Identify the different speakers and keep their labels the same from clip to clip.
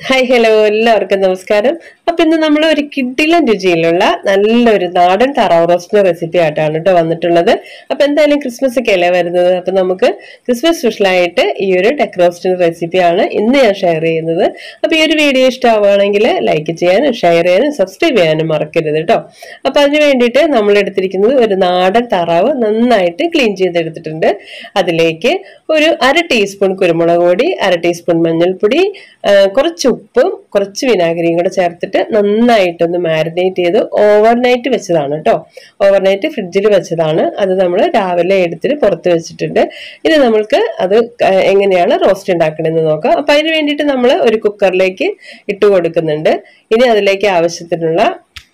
Speaker 1: Hi hello എല്ലാവർക്കും നമസ്കാരം. അപ്പൊ ഇന്ന് നമ്മൾ ഒരു കിഡിലൻ രുചിയിലുള്ള നല്ലൊരു നാടൻ താറാവ് റോസ്റ്റിന്റെ റെസിപ്പി ആയിട്ടാണ് കേട്ടോ വന്നിട്ടുള്ളത്. അപ്പൊ എന്തായാലും ക്രിസ്മസ് ഒക്കെ അല്ലേ വരുന്നത്. അപ്പൊ നമുക്ക് ക്രിസ്മസ് സ്പെഷ്യലായിട്ട് ഈ ഒരു ടെക് റോസ്റ്റിന്റെ റെസിപ്പിയാണ് ഇന്ന് ഞാൻ ഷെയർ ചെയ്യുന്നത്. അപ്പൊ ഈ ഒരു വീഡിയോ ഇഷ്ടമാവുകയാണെങ്കിൽ ലൈക്ക് ചെയ്യാനും ഷെയർ ചെയ്യാനും സബ്സ്ക്രൈബ് ചെയ്യാനും മറക്കരുത് കേട്ടോ. അപ്പൊ അതിന് വേണ്ടിയിട്ട് നമ്മൾ എടുത്തിരിക്കുന്നത് ഒരു നാടൻ താറാവ് നന്നായിട്ട് ക്ലീൻ ചെയ്തെടുത്തിട്ടുണ്ട്. അതിലേക്ക് ഒരു 1/2 ടീസ്പൂൺ കുരുമുളക് പൊടി, 1/2 ടീസ്പൂൺ മഞ്ഞൾപ്പൊടി, കുറച്ച് ഉപ്പും കുറച്ച് വിനാഗിരിയും കൂടെ ചേർത്തിട്ട് നന്നായിട്ടൊന്ന് മാരിനേറ്റ് ചെയ്ത് ഓവർനൈറ്റ് വെച്ചതാണ് കേട്ടോ. ഓവർനൈറ്റ് ഫ്രിഡ്ജിൽ വെച്ചതാണ്. അത് നമ്മൾ രാവിലെ എടുത്തിട്ട് പുറത്ത് വെച്ചിട്ടുണ്ട്. ഇനി നമ്മൾക്ക് അത് എങ്ങനെയാണ് റോസ്റ്റ് ഉണ്ടാക്കണമെന്ന് നോക്കാം. അപ്പൊ അതിന് വേണ്ടിയിട്ട് നമ്മൾ ഒരു കുക്കറിലേക്ക് ഇട്ട് കൊടുക്കുന്നുണ്ട്. ഇനി അതിലേക്ക് ആവശ്യത്തിനുള്ള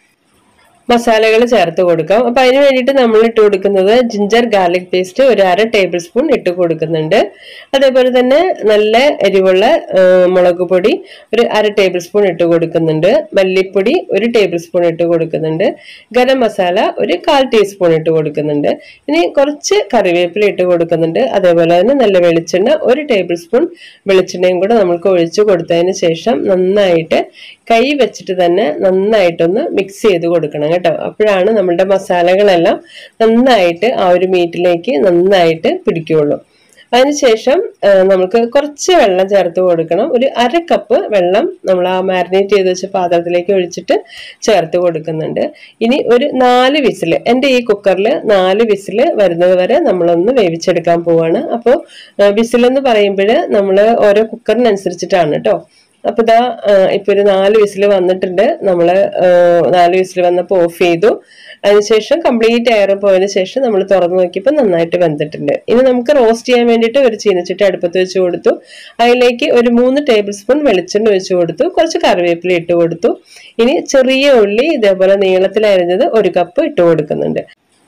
Speaker 1: മസാലകൾ ചേർത്ത് കൊടുക്കാം. അപ്പൊ അതിന് വേണ്ടിയിട്ട് നമ്മൾ ഇട്ട് കൊടുക്കുന്നത് ജിഞ്ചർ ഗാർലിക് പേസ്റ്റ് ഒരു 1/2 ടേബിൾ സ്പൂൺ ഇട്ട് കൊടുക്കുന്നുണ്ട്. അതേപോലെ തന്നെ നല്ല എരിവുള്ള മുളക് പൊടി ഒരു 1/2 ടേബിൾ സ്പൂൺ ഇട്ട് കൊടുക്കുന്നുണ്ട്. മല്ലിപ്പൊടി ഒരു ടേബിൾ സ്പൂൺ ഇട്ട് കൊടുക്കുന്നുണ്ട്. ഗരം മസാല ഒരു 1/4 ടീസ്പൂൺ ഇട്ട് കൊടുക്കുന്നുണ്ട്. ഇനി കുറച്ച് കറിവേപ്പില ഇട്ട് കൊടുക്കുന്നുണ്ട്. അതേപോലെ തന്നെ നല്ല വെളിച്ചെണ്ണ ഒരു ടേബിൾ സ്പൂൺ വെളിച്ചെണ്ണയും കൂടെ നമുക്ക് ഒഴിച്ചു കൊടുത്തതിന് ശേഷം നന്നായിട്ട് കൈ വെച്ചിട്ട് തന്നെ നന്നായിട്ടൊന്ന് മിക്സ് ചെയ്ത് കൊടുക്കണം കേട്ടോ. അപ്പോഴാണ് നമ്മളുടെ മസാലകളെല്ലാം നന്നായിട്ട് ആ ഒരു മീറ്റിലേക്ക് നന്നായിട്ട് പിടിക്കുകയുള്ളൂ. അതിനുശേഷം നമുക്ക് കുറച്ച് വെള്ളം ചേർത്ത് കൊടുക്കണം. ഒരു 1/2 കപ്പ് വെള്ളം നമ്മൾ ആ മാരിനേറ്റ് ചെയ്ത് വെച്ച പാത്രത്തിലേക്ക് ഒഴിച്ചിട്ട് ചേർത്ത് കൊടുക്കുന്നുണ്ട്. ഇനി ഒരു 4 വിസിൽ, എൻ്റെ ഈ കുക്കറിൽ 4 വിസിൽ വരുന്നത് വരെ നമ്മളൊന്ന് വേവിച്ചെടുക്കാൻ പോവാണ്. അപ്പോൾ വിസിലെന്ന് പറയുമ്പോൾ നമ്മൾ ഓരോ കുക്കറിനനുസരിച്ചിട്ടാണ് കേട്ടോ. അപ്പൊ ഇതാ ഇപ്പൊ ഒരു 4 വിസിൽ വന്നിട്ടുണ്ട്. നമ്മള് 4 വിസിൽ വന്നപ്പോൾ ഓഫ് ചെയ്തു. അതിനുശേഷം കംപ്ലീറ്റ് എയർ പോയതിനു ശേഷം നമ്മൾ തുറന്നു നോക്കിയപ്പോൾ നന്നായിട്ട് വെന്തിട്ടുണ്ട്. ഇനി നമുക്ക് റോസ്റ്റ് ചെയ്യാൻ വേണ്ടിയിട്ട് ഒരു ചീനച്ചട്ടി അടുപ്പത്ത് വെച്ച് കൊടുത്തു. അതിലേക്ക് ഒരു 3 ടേബിൾ സ്പൂൺ വെളിച്ചെണ്ണ ഒഴിച്ചു കൊടുത്തു. കുറച്ച് കറിവേപ്പില ഇട്ട് കൊടുത്തു. ഇനി ചെറിയ ഉള്ളി ഇതേപോലെ നീളത്തിൽ അരിഞ്ഞത് 1 കപ്പ് ഇട്ട് കൊടുക്കുന്നുണ്ട്.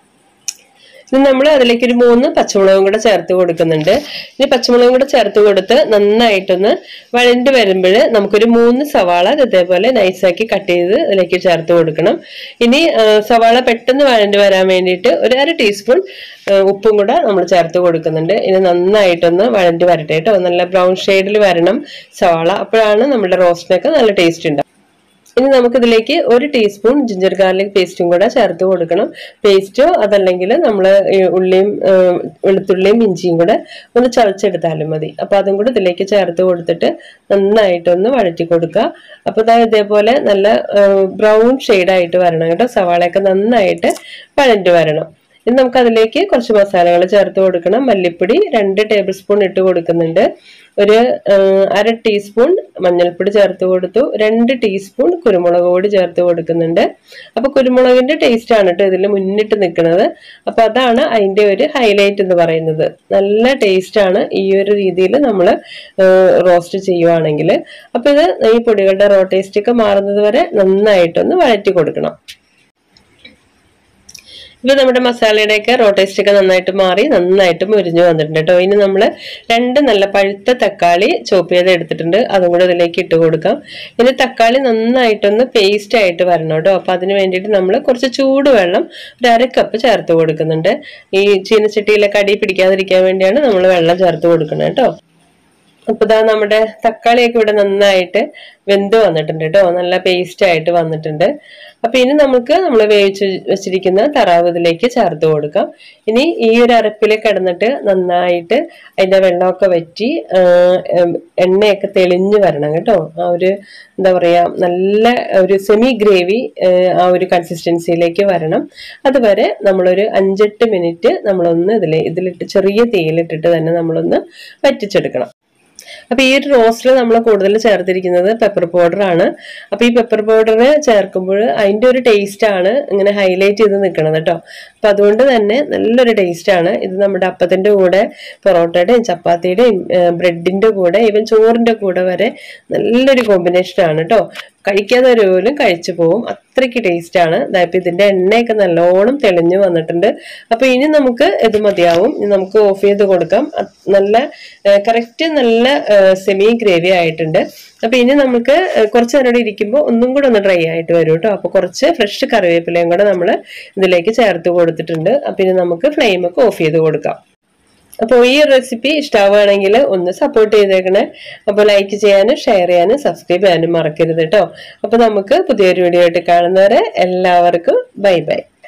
Speaker 1: ഇനി നമ്മൾ അതിലേക്ക് ഒരു 3 പച്ചമുളകും കൂടെ ചേർത്ത് കൊടുക്കുന്നുണ്ട്. ഇനി പച്ചമുളകും കൂടെ ചേർത്ത് കൊടുത്ത് നന്നായിട്ടൊന്ന് വഴണ്ട് വരുമ്പോൾ നമുക്കൊരു 3 സവാള ഇതേപോലെ നൈസാക്കി കട്ട് ചെയ്ത് അതിലേക്ക് ചേർത്ത് കൊടുക്കണം. ഇനി സവാള പെട്ടെന്ന് വഴണ്ട് വരാൻ വേണ്ടിയിട്ട് ഒരു 1/2 ടീസ്പൂൺ ഉപ്പും കൂടെ നമ്മൾ ചേർത്ത് കൊടുക്കുന്നുണ്ട്. ഇനി നന്നായിട്ടൊന്ന് വഴണ്ട് വരട്ടെ കേട്ടോ. നല്ല ബ്രൗൺ ഷെയ്ഡിൽ വരണം സവാള. അപ്പോഴാണ് നമ്മുടെ റോസ്റ്റിനൊക്കെ നല്ല ടേസ്റ്റ് ഉണ്ടാവും. ഇനി നമുക്കിതിലേക്ക് 1 ടീസ്പൂൺ ജിഞ്ചർ ഗാർലിക് പേസ്റ്റും കൂടെ ചേർത്ത് കൊടുക്കണം. പേസ്റ്റോ അതല്ലെങ്കിൽ നമ്മൾ ഉള്ളിയും വെളുത്തുള്ളിയും ഇഞ്ചിയും കൂടെ ഒന്ന് ചതച്ചെടുത്താലും മതി. അപ്പൊ അതും കൂടെ ഇതിലേക്ക് ചേർത്ത് കൊടുത്തിട്ട് നന്നായിട്ടൊന്ന് വഴറ്റി കൊടുക്കുക. അപ്പൊ ഇതേപോലെ നല്ല ബ്രൗൺ ഷെയ്ഡായിട്ട് വരണം കേട്ടോ. സവാളയൊക്കെ നന്നായിട്ട് വഴറ്റി വരണം. ഇനി നമുക്ക് അതിലേക്ക് കുറച്ച് മസാലകൾ ചേർത്ത് കൊടുക്കണം. മല്ലിപ്പൊടി 2 ടേബിൾ സ്പൂൺ ഇട്ട് കൊടുക്കുന്നുണ്ട്. ഒരു 1/2 ടീസ്പൂൺ മഞ്ഞൾപ്പൊടി ചേർത്ത് കൊടുത്തു. 2 ടീസ്പൂൺ കുരുമുളക് പൊടി ചേർത്ത് കൊടുക്കുന്നുണ്ട്. അപ്പൊ കുരുമുളകിന്റെ ടേസ്റ്റ് ആണ് കേട്ടോ ഇതിൽ മുന്നിട്ട് നിൽക്കുന്നത്. അപ്പൊ അതാണ് അതിന്റെ ഒരു ഹൈലൈറ്റ് എന്ന് പറയുന്നത്. നല്ല ടേസ്റ്റ് ആണ് ഈ ഒരു രീതിയിൽ നമ്മൾ റോസ്റ്റ് ചെയ്യുവാണെങ്കിൽ. അപ്പൊ ഇത് ഈ പൊടികളുടെ റോ ടേസ്റ്റ് ഒക്കെ മാറുന്നത് വരെ നന്നായിട്ടൊന്ന് വഴറ്റി കൊടുക്കണം. ഇപ്പൊ നമ്മുടെ മസാലയുടെയൊക്കെ റോ ടേസ്റ്റ് ഒക്കെ നന്നായിട്ട് മാറി നന്നായിട്ട് മുരിഞ്ഞു വന്നിട്ടുണ്ട് കേട്ടോ. ഇനി നമ്മൾ 2 നല്ല പഴുത്ത തക്കാളി ചോപ്പ് ചെയ്ത് എടുത്തിട്ടുണ്ട്. അതും കൂടെ ഇതിലേക്ക് ഇട്ട് കൊടുക്കാം. ഇനി തക്കാളി നന്നായിട്ടൊന്ന് പേസ്റ്റ് ആയിട്ട് വരണം കേട്ടോ. അപ്പൊ അതിന് വേണ്ടിയിട്ട് നമ്മൾ കുറച്ച് ചൂടുവെള്ളം ഒരു 1/2 കപ്പ് ചേർത്ത് കൊടുക്കുന്നുണ്ട്. ഈ ചീനച്ചട്ടിയിലൊക്കെ അടി പിടിക്കാതിരിക്കാൻ വേണ്ടിയാണ് നമ്മൾ വെള്ളം ചേർത്ത് കൊടുക്കുന്നത് കേട്ടോ. അപ്പൊ ഇതാ നമ്മുടെ തക്കാളിയൊക്കെ ഇവിടെ നന്നായിട്ട് വെന്ത് വന്നിട്ടുണ്ട് കേട്ടോ. നല്ല പേസ്റ്റ് ആയിട്ട് വന്നിട്ടുണ്ട്. അപ്പൊ ഇനി നമുക്ക് നമ്മൾ വേവിച്ച് വെച്ചിരിക്കുന്ന താറാവ് ഇതിലേക്ക് ചേർത്ത് കൊടുക്കാം. ഇനി ഈ ഒരു അരപ്പിൽ കിടന്നിട്ട് നന്നായിട്ട് അതിന്റെ വെള്ളമൊക്കെ വറ്റി എണ്ണയൊക്കെ തെളിഞ്ഞു വരണം കേട്ടോ. ആ ഒരു എന്താ പറയാ നല്ല ഒരു സെമി ഗ്രേവി ആ ഒരു കൺസിസ്റ്റൻസിയിലേക്ക് വരണം. അതുവരെ നമ്മളൊരു 5-8 മിനിറ്റ് നമ്മളൊന്ന് ഇതിലിട്ട് ചെറിയ തീയിലിട്ടിട്ട് തന്നെ നമ്മളൊന്ന് വറ്റിച്ചെടുക്കണം. അപ്പൊ ഈ ഒരു റോസ്റ്റിൽ നമ്മൾ കൂടുതൽ ചേർത്തിരിക്കുന്നത് പെപ്പർ പൗഡർ ആണ്. അപ്പൊ ഈ പെപ്പർ പൗഡർ ചേർക്കുമ്പോൾ അതിന്റെ ഒരു ടേസ്റ്റ് ആണ് ഇങ്ങനെ ഹൈലൈറ്റ് ചെയ്ത് നിൽക്കുന്നത് കേട്ടോ. അപ്പൊ അതുകൊണ്ട് തന്നെ നല്ലൊരു ടേസ്റ്റ് ആണ് ഇത്. നമ്മുടെ അപ്പത്തിന്റെ കൂടെ, പൊറോട്ടയുടെയും ചപ്പാത്തിയുടെയും ബ്രെഡിന്റെ കൂടെ, ഈവൻ ചോറിന്റെ കൂടെ വരെ നല്ലൊരു കോമ്പിനേഷൻ ആണ് കേട്ടോ. കഴിക്കാത്തവർ പോലും കഴിച്ചു പോകും, അത്രയ്ക്ക് ടേസ്റ്റ് ആണ്. ഇതായപ്പോ ഇതിന്റെ എണ്ണയൊക്കെ നല്ലോണം തെളിഞ്ഞു വന്നിട്ടുണ്ട്. അപ്പൊ ഇനി നമുക്ക് ഇത് മതിയാവും. ഇനി നമുക്ക് ഓഫ് ചെയ്ത് കൊടുക്കാം. നല്ല കറക്റ്റ് നല്ല സെമി ഗ്രേവി ആയിട്ടുണ്ട്. അപ്പൊ ഇനി നമുക്ക് കുറച്ച് നേരം ഇരിക്കുമ്പോൾ ഒന്നും കൂടെ ഒന്ന് ഡ്രൈ ആയിട്ട് വരും കേട്ടോ. അപ്പൊ കുറച്ച് ഫ്രഷ് കറിവേപ്പിലയും കൂടെ നമ്മൾ ഇതിലേക്ക് ചേർത്ത് കൊടുത്തിട്ടുണ്ട്. അപ്പൊ ഇനി നമുക്ക് ഫ്ലെയിമൊക്കെ ഓഫ് ചെയ്ത് കൊടുക്കാം. അപ്പോൾ ഈ റെസിപ്പി ഇഷ്ടമാവുകയാണെങ്കിൽ ഒന്ന് സപ്പോർട്ട് ചെയ്തേക്കണേ. അപ്പോൾ ലൈക്ക് ചെയ്യാനും ഷെയർ ചെയ്യാനും സബ്സ്ക്രൈബ് ചെയ്യാനും മറക്കരുത് കേട്ടോ. അപ്പൊ നമുക്ക് പുതിയൊരു വീഡിയോ ആയിട്ട് കാണുന്നവരെ എല്ലാവർക്കും ബൈ ബൈ.